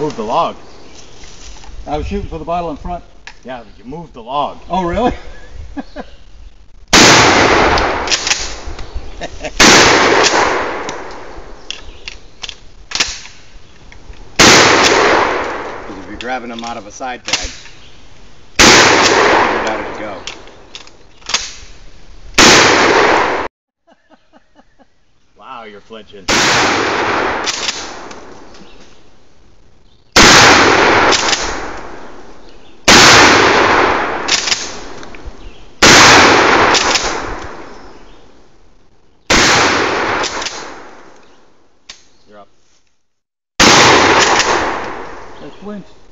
moved the log. I was shooting for the bottle in front. Yeah, you moved the log. Oh, really? Because if you're grabbing them out of a side tag, figured out how to go. Wow, you're flinching. You're up. I flinched.